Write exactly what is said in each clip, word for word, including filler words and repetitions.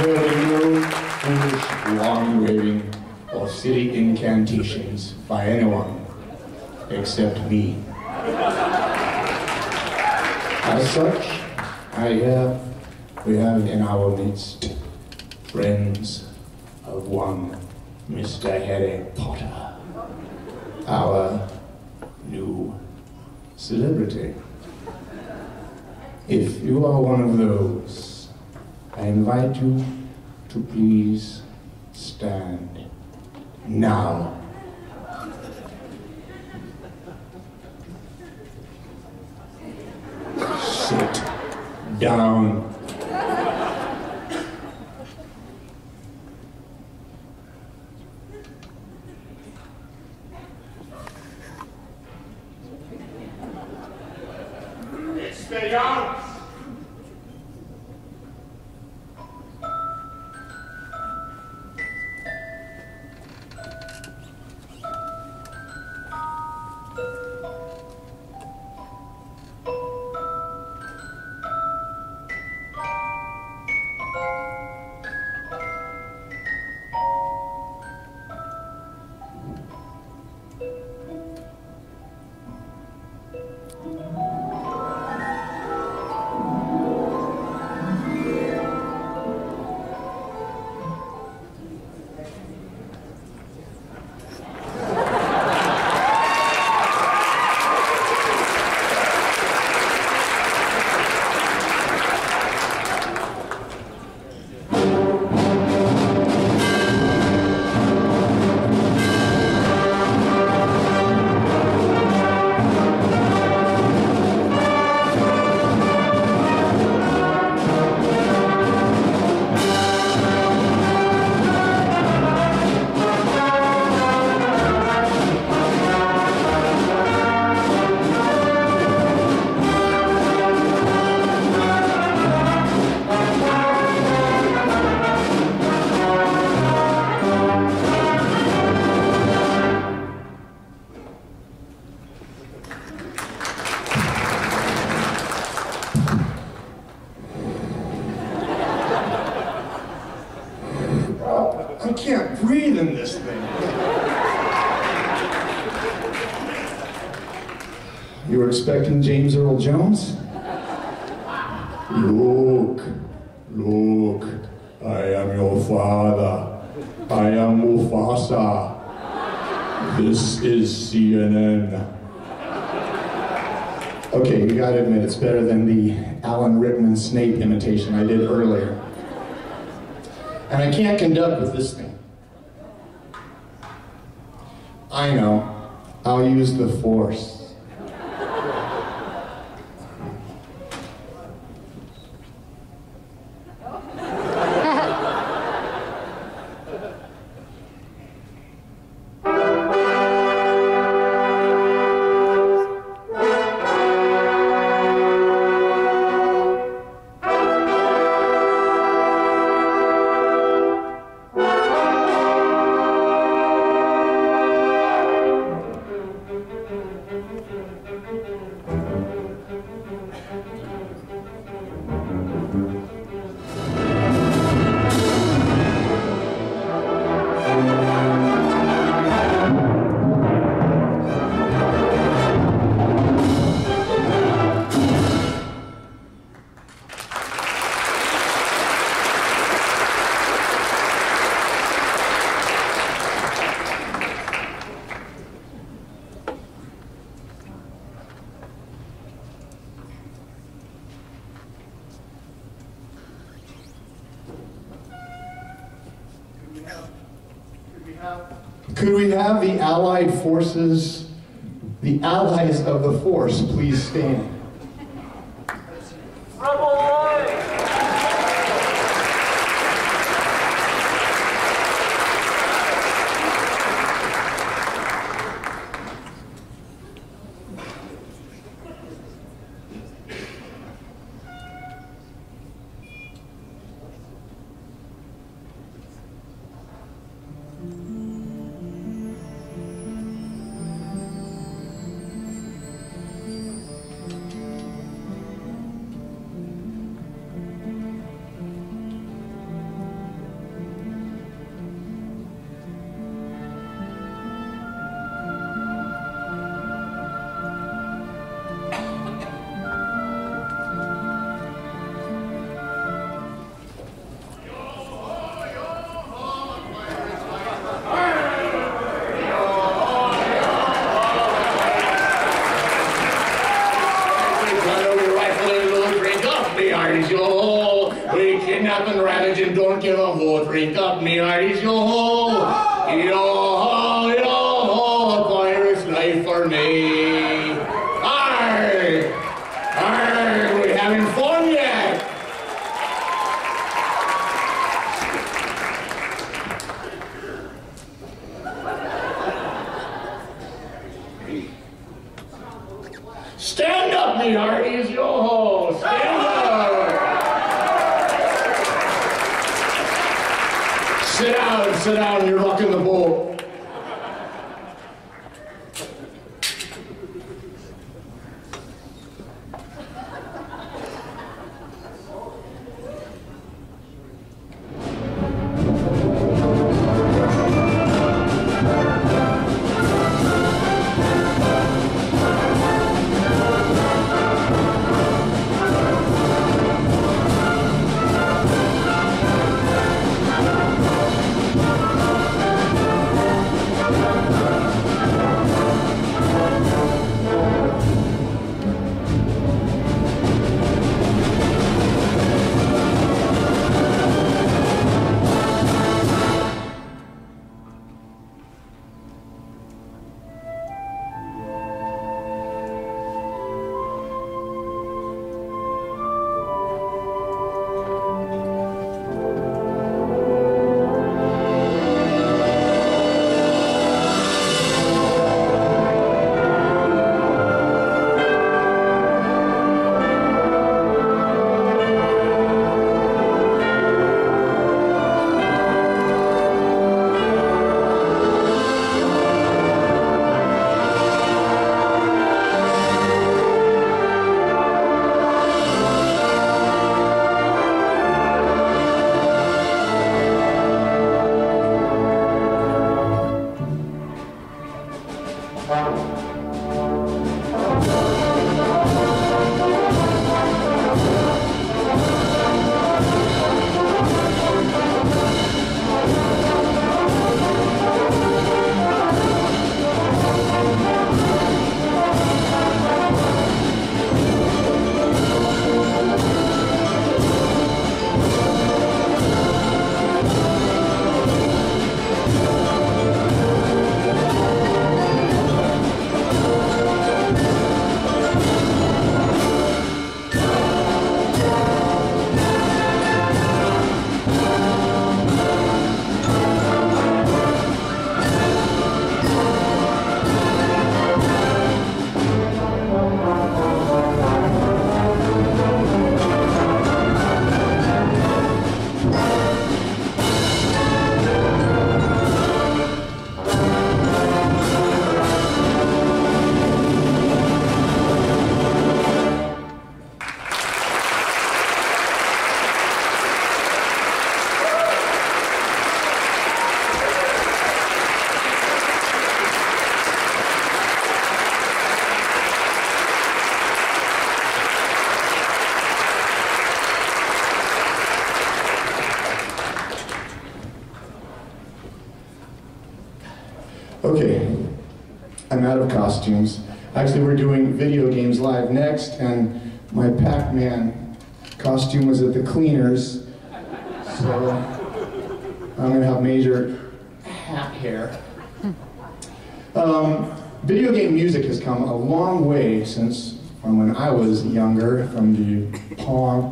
heard no foolish wand-waving or silly incantations by anyone except me. As such, I hear we have in our midst friends of one Mister Harry Potter, our new celebrity. If you are one of those, I invite you to please stand now. Sit down. Experience. I can't breathe in this thing. You were expecting James Earl Jones? Look, look, I am your father. I am Mufasa. This is C N N. Okay, you gotta admit, it's better than the Alan Rickman Snape imitation I did earlier. And I can't conduct with this thing. I know. I'll use the Force. Could we have the Allied forces, the allies of the Force, please stand? rap and ravage and don't give a hoot. Drink up me hearties, yo-ho. Yo-ho, yo-ho, a pirate's life for me. Arr! Arr! We having fun yet? Stand up, me hearties, yo-ho! Stand up! Sit down, sit down, you're rocking the boat. Okay, I'm out of costumes. Actually, we're doing video games live next, and my Pac-Man costume was at the cleaners, so I'm gonna have major hat hair. Um, video game music has come a long way since from when I was younger, from the Pong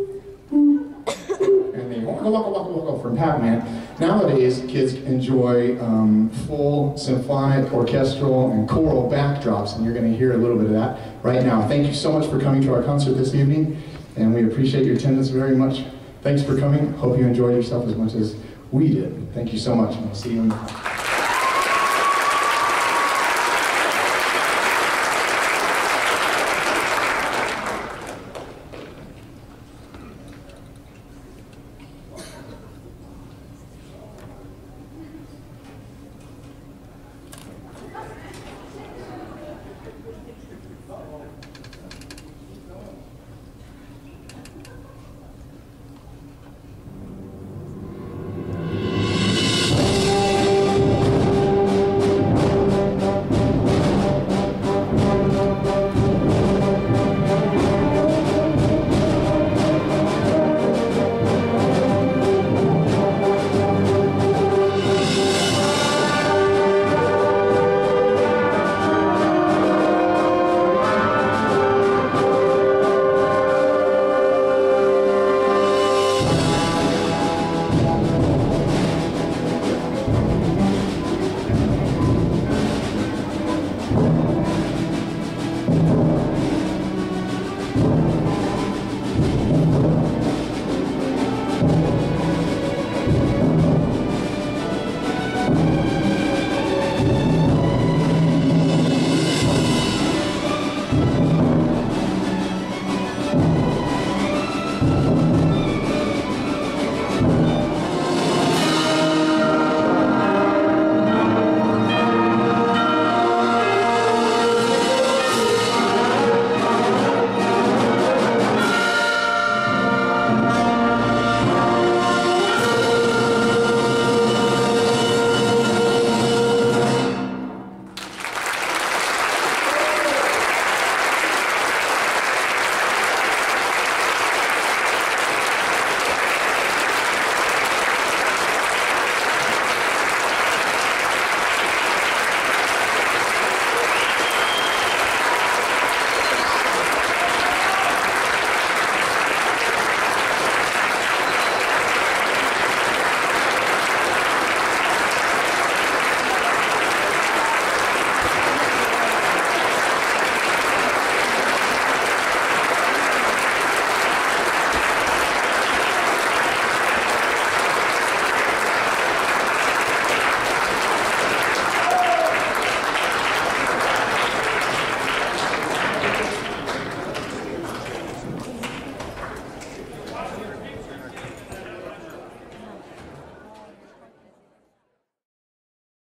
and the waka waka waka waka from Pac-Man. Nowadays, kids enjoy um, full symphonic, orchestral, and choral backdrops, and you're going to hear a little bit of that right now. Thank you so much for coming to our concert this evening, and we appreciate your attendance very much. Thanks for coming. Hope you enjoyed yourself as much as we did. Thank you so much, and we'll see you in